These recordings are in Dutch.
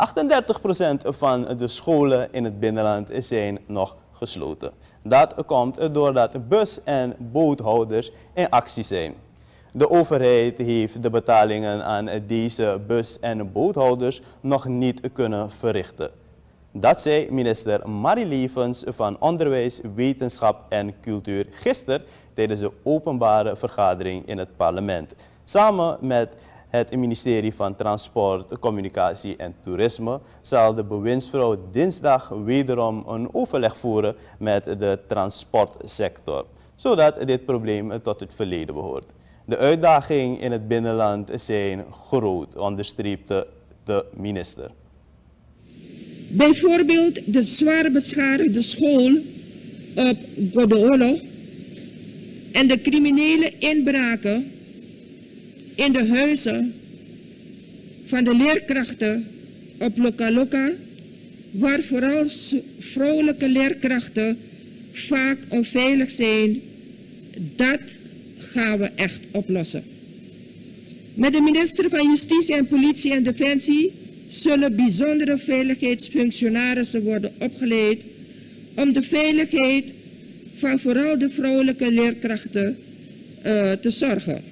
38% van de scholen in het binnenland zijn nog gesloten. Dat komt doordat bus- en boothouders in actie zijn. De overheid heeft de betalingen aan deze bus- en boothouders nog niet kunnen verrichten. Dat zei minister Marie Lievens van Onderwijs, Wetenschap en Cultuur gisteren tijdens de openbare vergadering in het parlement. Samen met het ministerie van Transport, Communicatie en Toerisme zal de bewindsvrouw dinsdag wederom een overleg voeren met de transportsector, zodat dit probleem tot het verleden behoort. De uitdagingen in het binnenland zijn groot, onderstreepte de minister. Bijvoorbeeld de zwaar beschadigde school op Godeolo en de criminele inbraken in de huizen van de leerkrachten op Lokaloka, waar vooral vrouwelijke leerkrachten vaak onveilig zijn. Dat gaan we echt oplossen. Met de minister van Justitie en Politie en Defensie zullen bijzondere veiligheidsfunctionarissen worden opgeleid om de veiligheid van vooral de vrouwelijke leerkrachten te zorgen.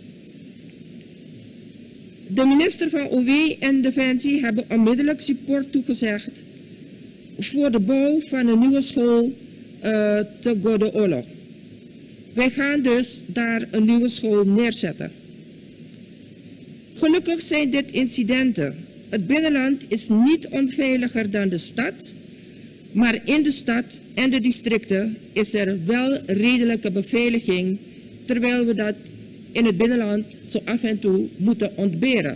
De minister van OW en Defensie hebben onmiddellijk support toegezegd voor de bouw van een nieuwe school te Godeolo. Wij gaan dus daar een nieuwe school neerzetten. Gelukkig zijn dit incidenten. Het binnenland is niet onveiliger dan de stad, maar in de stad en de districten is er wel redelijke beveiliging, terwijl we dat in het binnenland zo af en toe moeten ontberen.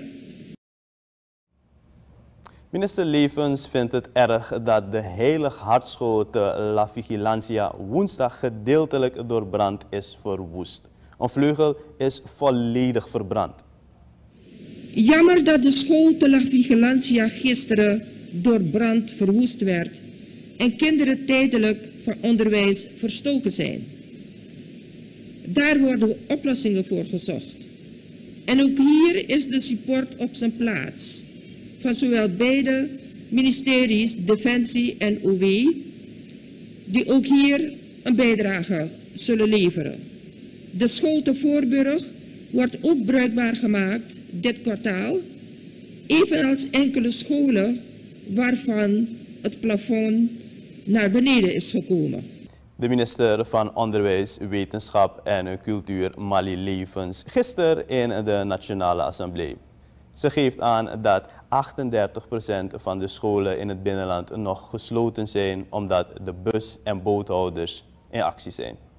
Minister Lievens vindt het erg dat de Heilig Hartschool te La Vigilancia woensdag gedeeltelijk door brand is verwoest. Een vleugel is volledig verbrand. Jammer dat de school te La Vigilancia gisteren door brand verwoest werd en kinderen tijdelijk van onderwijs verstoken zijn. Daar worden oplossingen voor gezocht. En ook hier is de support op zijn plaats. Van zowel beide ministeries, Defensie en OW, die ook hier een bijdrage zullen leveren. De school te Voorburg wordt ook bruikbaar gemaakt dit kwartaal, evenals enkele scholen waarvan het plafond naar beneden is gekomen. De minister van Onderwijs, Wetenschap en Cultuur, Marie Lievens, gisteren in de Nationale Assemblée. Ze geeft aan dat 38% van de scholen in het binnenland nog gesloten zijn omdat de bus- en boothouders in actie zijn.